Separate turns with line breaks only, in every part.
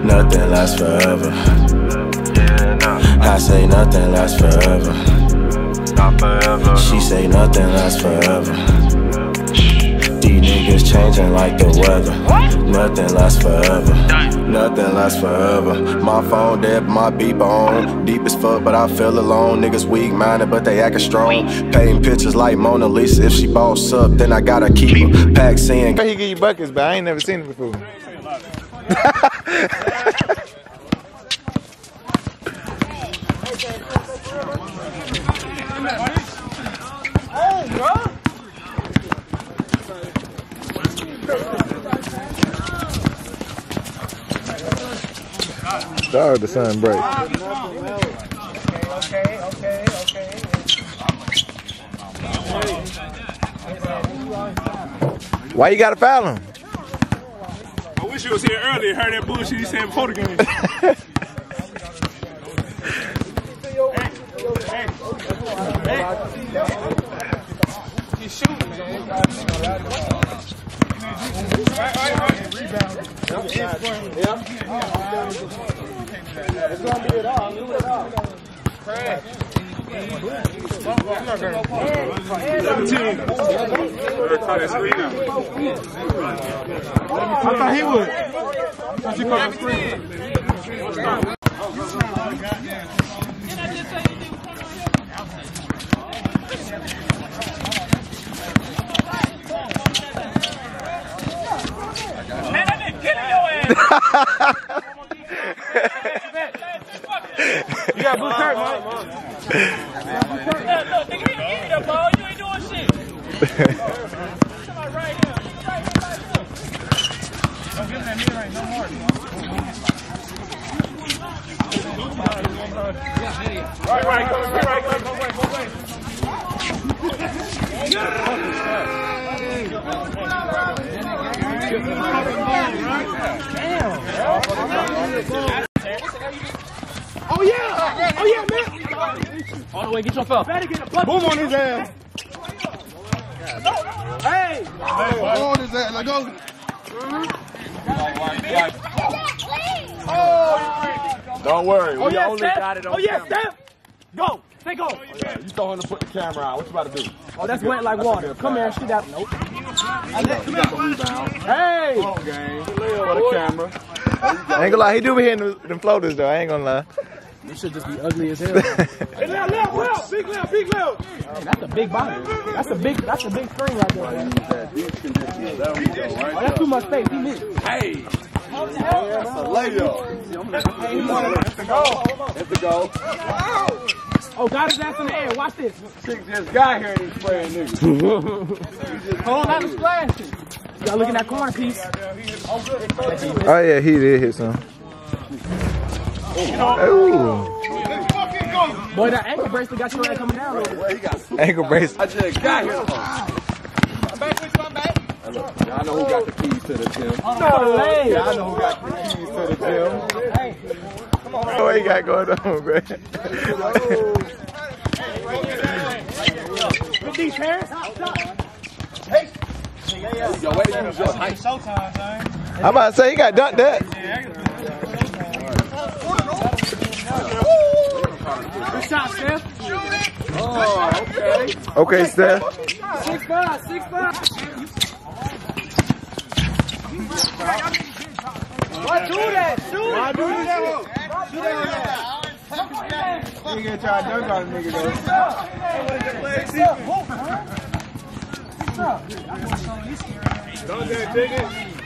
Nothing lasts forever. I say nothing lasts forever.
Not forever.
She say nothing lasts forever. These niggas changing like the weather. Nothing lasts forever. Nothing lasts forever. My phone dead, but my beep on. Deep as fuck, but I feel alone. Niggas weak-minded, but they acting strong. Painting pictures like Mona Lisa. If she boss up, then I gotta keep her. Pack saying
He give you buckets, but I ain't never seen it before. Sorry, the sun break.
Okay.
Why you gotta foul him?
I wish you was here earlier. Heard that bullshit he said before the game. He's shooting, man.
It's gonna be it all. Do it all.
Craig.
I
thought he would. Thought you called the screen. Man, I been killing your ass. You got blue curtain, man. Look, nigga, give me the ball. You ain't doing shit. Somebody right here. Don't give that mirror right no more. Right, go away. Oh yeah, man. All the way, get your foul. Boom on his ass. Hey!
On his ass, let go.
Don't worry, we
yeah,
only
Steph.
got it on
yeah,
camera.
Steph. Go. Say go.
You told him to put the camera out. What you about to do?
Oh, that's wet like water. Come here, shoot out. Nope.
You got the rebound.
Hey!
Come on, gang. For the camera.
I ain't gonna lie, he do be hitting them floaters though, I ain't gonna lie.
You should just be ugly as hell.
Hey, left. Big left.
Man, that's a big body. That's a big screen right there. Oh, that's too much space. He missed.
Hey. That's a layup. It's the goal.
Oh, got his ass in the air. Watch this.
Chick just got here and he's spraying niggas.
Hold on, the splash. You gotta look in that corner piece.
Oh yeah, he did hit some. Ooh.
Boy, that ankle bracelet got your ass coming down a little bit.
Ankle brace.
I just got here. I'm back. Y'all know who got the keys to the gym.
No way.
Y'all know who got the keys to the gym.
Hey, come on.
What you got going on, bro?
Good D, Terrence.
Yo, wait to use your height.
I'm about to say, he got dunked that.
Good shot, Steph.
Oh, okay.
Okay, Steph.
6'5". Why do that? Why do that?
You gonna try to dunk on a nigga though. Don't get it, take it.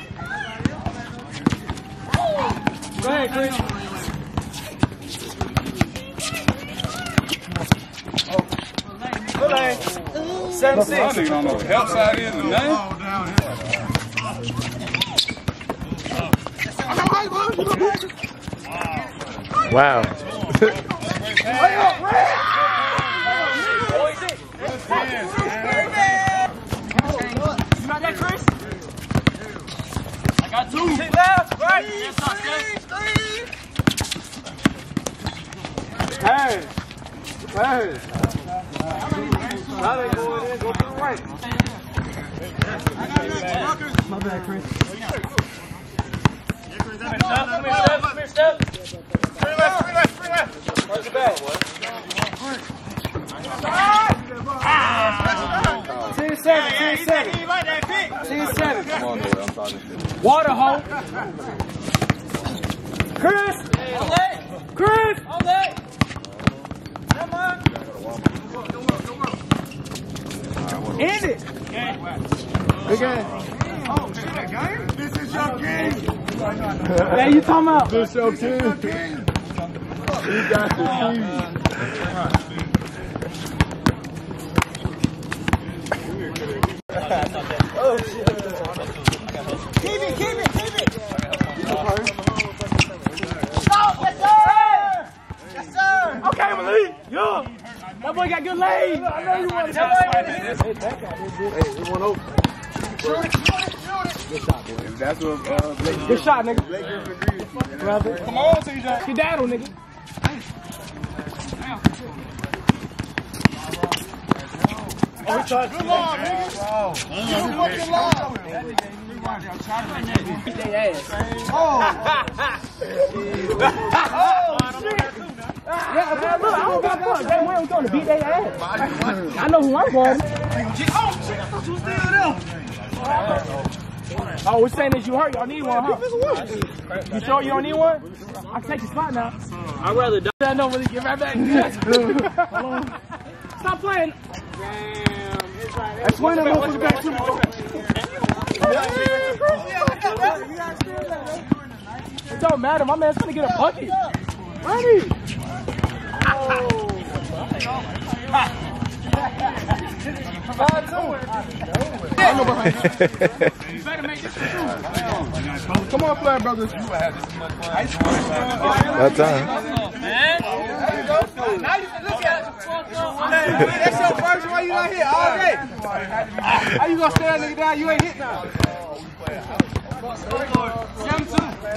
Go ahead, Chris. Good lane. 7-6.
I don't know what the help side is and nothing.
Wow.
You got that, Chris? I got two. Hit left, right. Hey. Now they going in, go to the right. My bad, Chris.
Water hole. Chris. Chris. End it. Good game.
This is your game.
Hey, you talking about?
This is your game. You got the key.
Oh, shit. Keep it. Stop, yes, sir.
Okay, Malik. Yo. That boy got good legs. I know you want to. Hey,
It went over.
Shoot it.
That's what Blake.
good shot, nigga.
Blake Griffin agreed.
Brother. Come on, TJ. Skedaddle, nigga.
Good line, nigga. Good fucking line.
Beat their ass.
Oh,
shit. Yeah, man, look, I don't got fucked. They weren't going to beat their ass. I know who I'm going.
oh shit! I thought you were still there.
Oh, we're saying that you hurt. Y'all need one, huh? You sure you don't need one? I can take your spot now. I'd rather die. I know when to get right back. Hold on. Stop playing. Damn. That's one of them motherfuckers back to me. It don't matter. My man's gonna get a bucket. Ready?
Come on, Flat Brothers.
That time.
That's your first one. You not hit all day. How you gonna stay that nigga down? You ain't hit now.
7-2.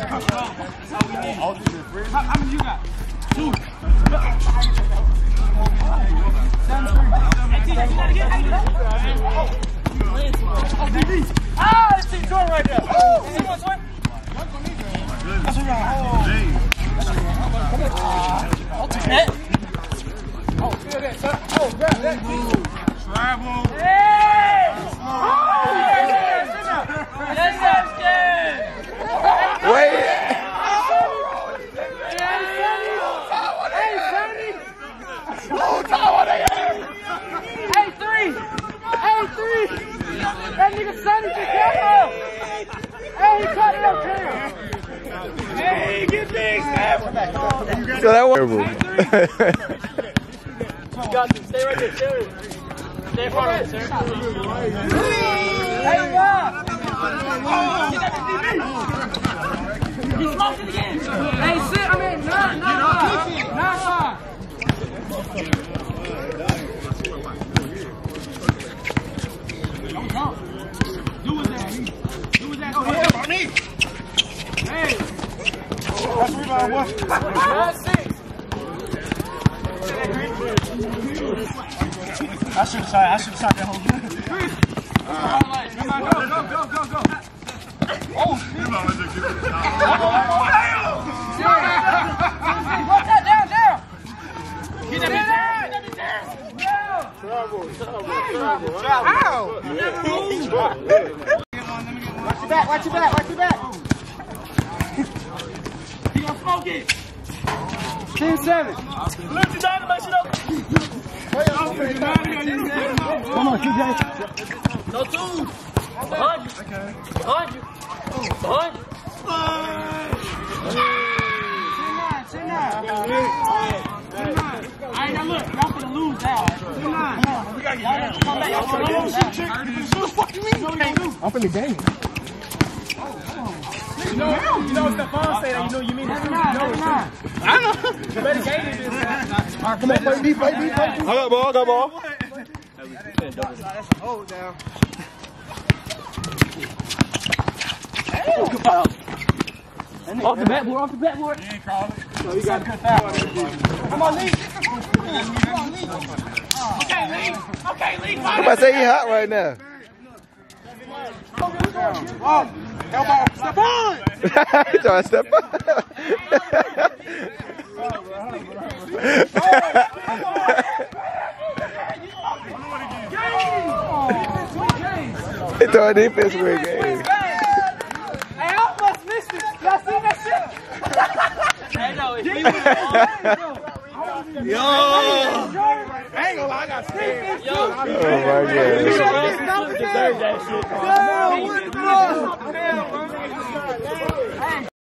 How many you got? 2. 7-3. Ah, this team's going right there. That's right. I'll take that. Oh, feel that, son. Oh, grab that. Travel. Hey! Oh, yes,
Wait.
That nigga Sonny just got up. Hey, he cut it up here. Hey, get big, Sam.
So that was
You got to stay right there, stay right there. Stay in front of it, sir. Hey, Rob. He smoked it again. Hey, sit. I mean, not 5. Do it that. Oh, yeah, my knee. Hey.
That's rebound, what?
That's 6.
I should have shot that whole game. Go. Oh,
Put that down. Get that bitch down. Ow!
Watch your back.
He gonna smoke it.
10-7.
Lift it down to make shit up.
Come on, TJ.
No 2. Behind you. Behind you. Alright, now look, y'all finna lose now. Come on, we gotta get down. Come back, y'all finna lose now. What the fuck you mean?
I'm finna game.
You know what Stephon said, you know you mean it. I know. You better game it this time.
Alright, come on, play me.
I got ball.
Hold down.
Good foul. Off the backboard. You ain't called it. So you got a good foul. Come on, Lee. Okay, Lee.
Somebody say he hot right now.
Oh, elbow. Step on.
He trying to step up. He throwing defense for a game.
Yo! I ain't gonna lie, I got scared.
Oh my God.
Deserve that shit.